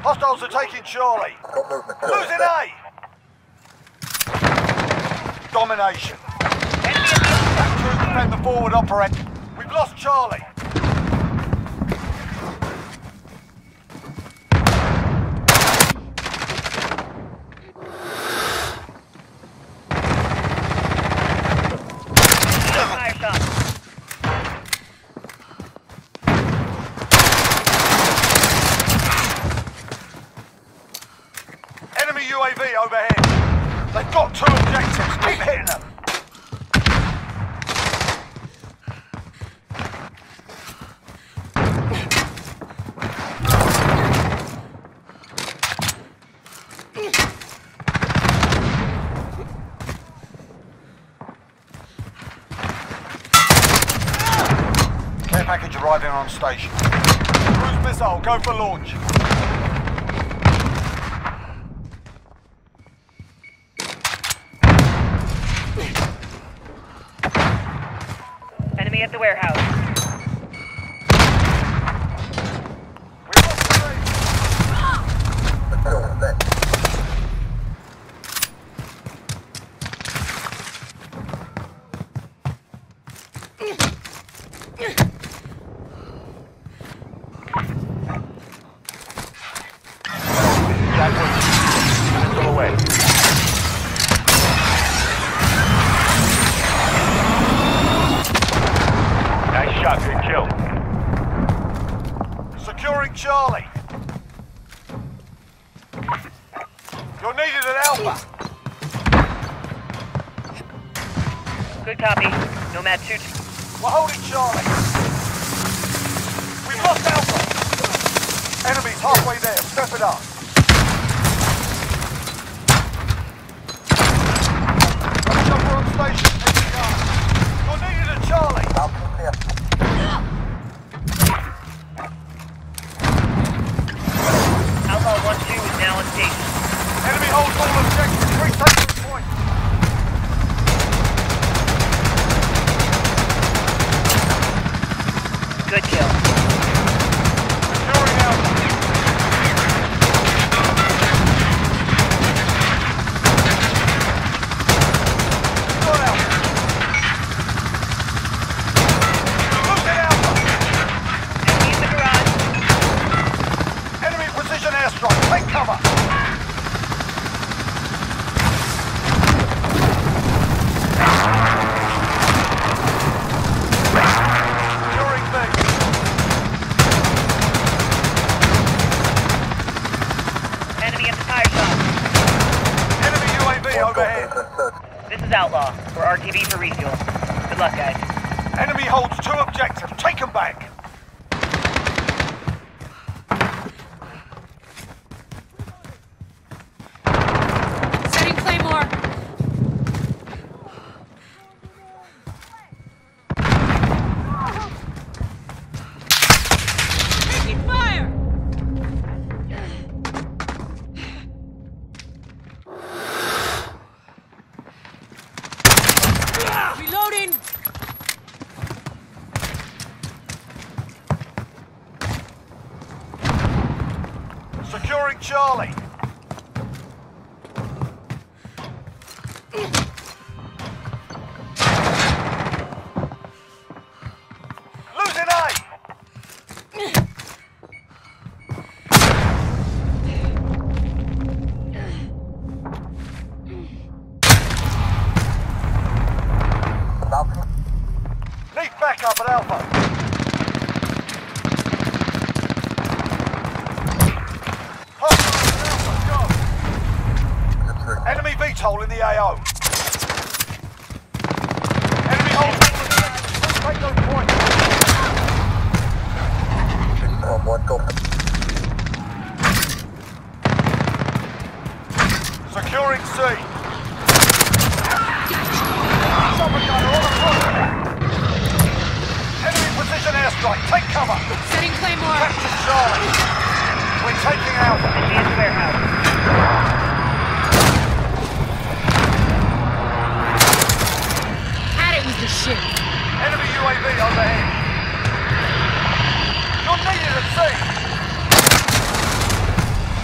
Hostiles are taking Charlie. Losing A. Domination. That troops defend the forward operate. We've lost Charlie. Enemy UAV overhead. They've got two objectives. Keep hitting them. Care package arriving on station. Cruise missile, go for launch. Enemy at the warehouse. Nice shot, good kill. Securing Charlie. You're needed at Alpha. Good copy. Nomad 2. We're holding Charlie. We've lost Alpha. Enemies halfway there. Step it up. Jumper on station. You're needed at Charlie. Outlaw 1-2 is now on station. Enemy holds all objectives. Retake the point. Good kill. Securing Alpha. Got Alpha. Losing Alpha. Enemy in the garage. Enemy precision airstrike. Take cover. Securing B. Enemy at the tire shop. Enemy UAV overhead. This is Outlaw. We're RTV for refuel. Good luck, guys. Enemy holds two objectives. Take them back. Setting Claymore. Taking fire. Reloading. Securing Charlie. Losing A. Need backup at Alpha. Enemy VTOL in the AO. Enemy holds all the objectives. Take those points. Securing C. Chopper gunner on the front. Enemy precision airstrike. Take cover. Setting Claymore. Capture Charlie. We're taking Alpha. Enemy at the warehouse. Had it with the shit. Enemy UAV overhead. You're needed at sea.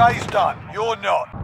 day's done. You're not.